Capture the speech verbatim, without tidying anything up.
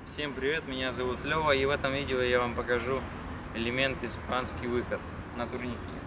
Всем привет, меня зовут Лёва, и в этом видео я вам покажу элемент испанский выход на турнике.